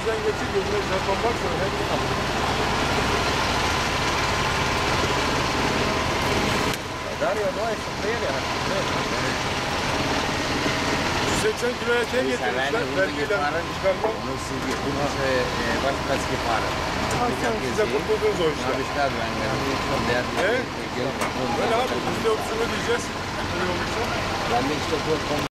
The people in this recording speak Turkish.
gözden geçir, gözüne çarpan baksana. Hem de kalır. Dario, no es frío, 180 kiloya şey getirmişler, vergiyle çıkarma. Onu sizi, bunu başkası yaparım. Siz de kurtuldunuz o işten. Ne? Böyle abi, biz de opsiyonu diyeceğiz. Öyle olursa. Ben de işte